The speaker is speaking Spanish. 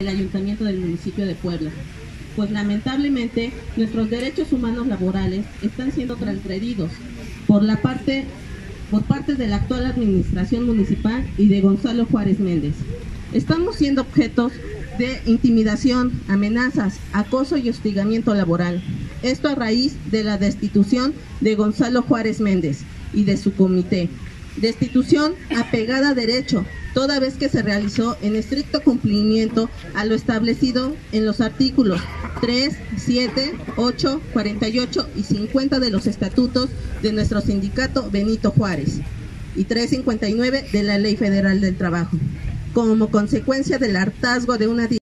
el Ayuntamiento del municipio de Puebla, pues lamentablemente nuestros derechos humanos laborales están siendo transgredidos por parte de la actual administración municipal y de Gonzalo Juárez Méndez. Estamos siendo objetos de intimidación, amenazas, acoso y hostigamiento laboral. Esto a raíz de la destitución de Gonzalo Juárez Méndez y de su comité. Destitución apegada a derecho, toda vez que se realizó en estricto cumplimiento a lo establecido en los artículos 3, 7, 8, 48 y 50 de los estatutos de nuestro sindicato Benito Juárez y 359 de la Ley Federal del Trabajo, como consecuencia del hartazgo de una